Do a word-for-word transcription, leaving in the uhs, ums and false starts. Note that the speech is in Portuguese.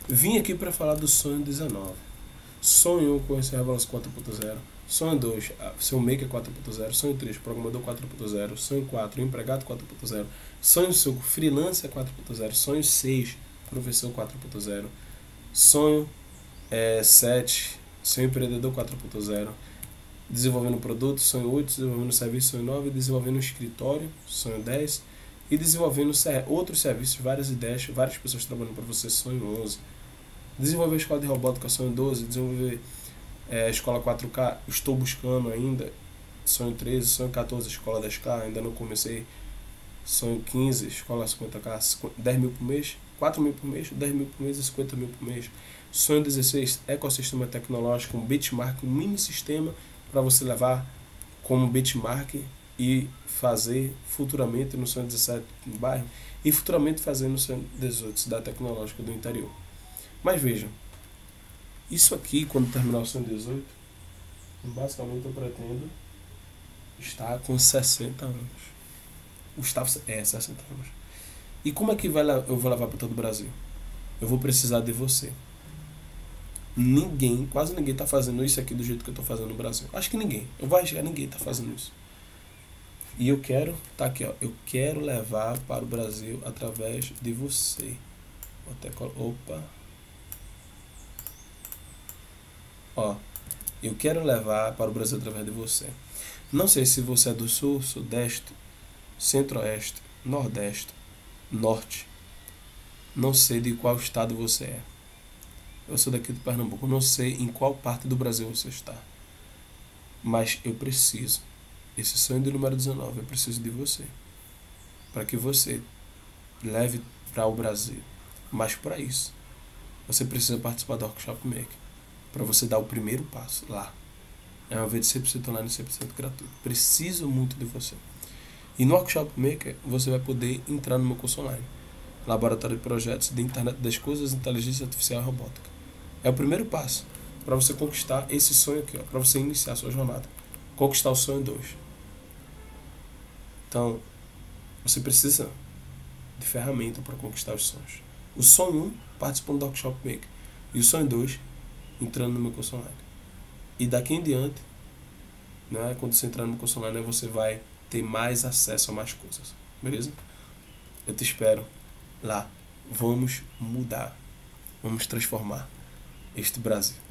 Vim aqui para falar do Sonho dezenove. Sonho com esse Revolução quatro ponto zero. Sonho dois, seu Maker quatro ponto zero. Sonho três, Programador quatro ponto zero. Sonho quatro, Empregado quatro ponto zero. Sonho cinco, Freelancer quatro ponto zero. Sonho seis, Professor quatro ponto zero. Sonho é, sete, Seu Empreendedor quatro ponto zero. Desenvolvendo produto, Sonho oito, Desenvolvendo serviço, Sonho nove, Desenvolvendo escritório, Sonho dez, e desenvolvendo outros serviços, várias ideias, várias pessoas trabalhando para você, Sonho onze. Desenvolver a escola de robótica, Sonho doze. Desenvolver é, a escola quatro K, estou buscando ainda, Sonho treze. Sonho quatorze, escola dez K, ainda não comecei. Sonho quinze, escola cinquenta K, dez mil por mês, quatro mil por mês, dez mil por mês e cinquenta mil por mês. Sonho dezesseis, ecossistema tecnológico, um benchmark, um mini sistema para você levar como benchmark e fazer futuramente no Sonho dezessete no bairro e futuramente fazer no Sonho dezoito, cidade tecnológica do interior. Mas vejam, isso aqui, quando terminar o Sonho dezoito, basicamente eu pretendo estar com sessenta anos. Gustavo é sessenta anos. E como é que vai, eu vou levar para todo o Brasil? Eu vou precisar de você. Ninguém, quase ninguém está fazendo isso aqui do jeito que eu estou fazendo no Brasil. Acho que ninguém. Eu vou arriscar, ninguém está fazendo isso. E eu quero, tá aqui, ó. Eu quero levar para o Brasil através de você. Vou até colocar. Opa. Ó. Eu quero levar para o Brasil através de você. Não sei se você é do Sul, Sudeste, Centro-Oeste, Nordeste, Norte. Não sei de qual estado você é. Eu sou daqui de Pernambuco. Não sei em qual parte do Brasil você está. Mas eu preciso. Esse sonho do número dezenove, eu preciso de você. Para que você leve para o Brasil. Mas para isso, você precisa participar do Workshop Maker. Para você dar o primeiro passo lá. É uma vez de cem por cento online e cem por cento gratuito. Preciso muito de você. E no Workshop Maker, você vai poder entrar no meu curso online. Laboratório de Projetos de Internet das Coisas, Inteligência Artificial e Robótica. É o primeiro passo para você conquistar esse sonho aqui, para você iniciar a sua jornada. Conquistar o sonho dois. Então, você precisa de ferramenta para conquistar os sonhos. O sonho um, participando do Workshop Maker. E o sonho dois, entrando no meu curso online. E daqui em diante, né, quando você entrar no meu curso online, você vai ter mais acesso a mais coisas. Beleza? Eu te espero lá. Vamos mudar. Vamos transformar este Brasil.